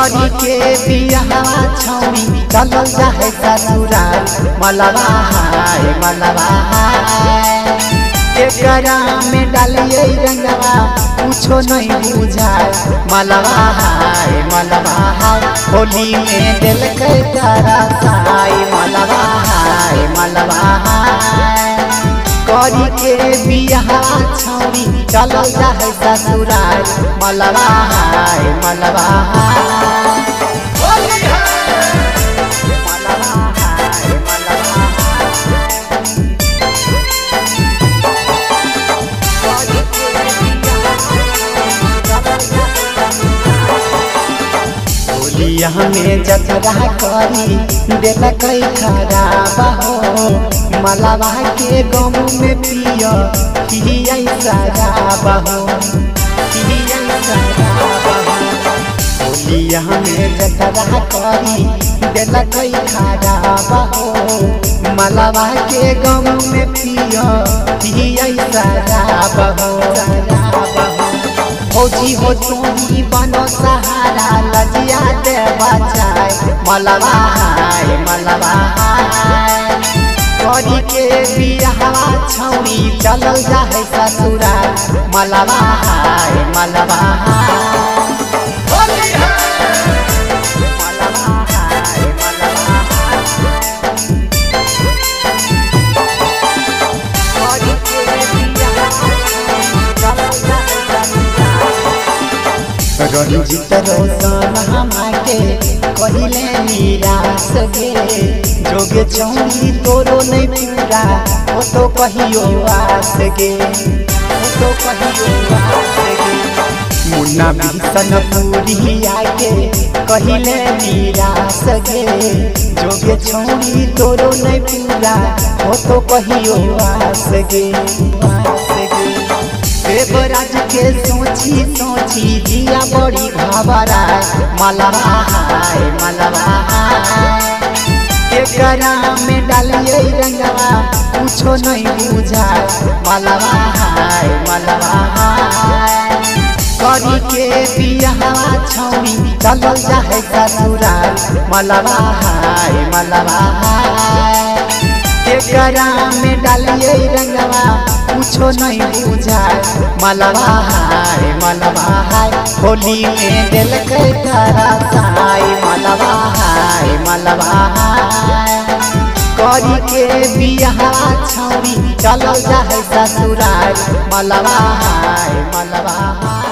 करी के बियाह छौरी चलल जाए ससुराल मलबा हाय मलबा हाय एकरा में डालिए रंगवा कुछो नहीं बुझाए मलबा हाय होली में दिल के तारा साई मलबा हाय करी के बियाह छौरी चलल जाए ससुराल मलबा हाय में जतरा करी देला कई खराब हो मलबा के गम में पिया शराब हो होलिया में जतरा करी देला कई खराब हो मलबा के गम में पिया शराब हो फौजी हो तुम बनो सहारा लजिया दे बचाए मलबा हाय करी के बियाह छौरी चलल जाए ससुराल मलबा हाय रंजित रोशन हमाके कहले निराश गे जोगे छौरी तोरो नहीं पूरा वो तो कहियो आस गे मुन्ना भीषण पूरी आके कहले निराश गे जोगे छौरी तोरो नहीं पूरा वो तो कहियो आस गे देवराज के सोची जिया बड़ी घबराए मलबा हाय एकरा में डालिए रंगवा कुछो नहीं बुझाए मलबा हाय करी के बियाह छौरी चलल जाए ससुराल मलबा हाय एकरा में डालिए रंगवा कुछो नहीं बुझाए मलबा हाय होली में दिल के तारा साई मलबा हाय करी के बियाह छौरी चलल जाए ससुराल मलबा हाय